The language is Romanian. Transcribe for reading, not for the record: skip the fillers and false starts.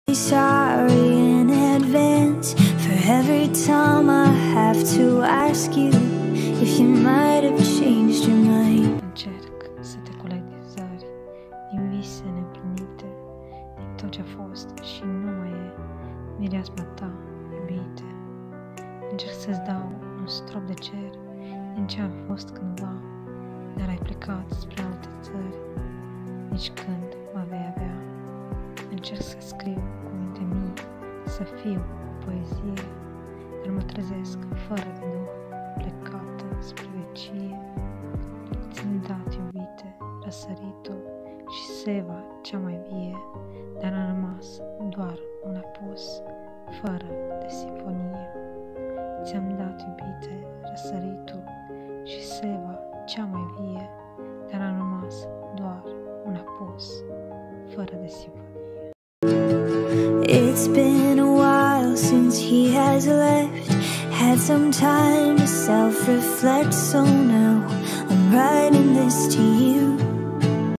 Sorry in advance for every time I have to ask you if you might have changed your mind. Încerc să te culeg din zări, din vise neîmplinite, din tot ce a fost și nu mai e, mireasma ta, iubite. Încerc să-ți dau un strop de cer din ce am fost cândva, dar ai plecat spre alte țări, nici când mă vei avea. Încerc să scriu cuvinte mii, să fiu poezie, dar mă trezesc fără de duh, plecată spre vecie. Ți-am dat, iubite, răsăritul și seva cea mai vie, dar a rămas doar un apus, fără de simfonie. Ți-am dat, iubite, răsăritul și seva cea mai vie, dar a rămas doar un apus, fără de simfonie. It's been a while since he has left. Had some time to self-reflect, so now I'm writing this to you.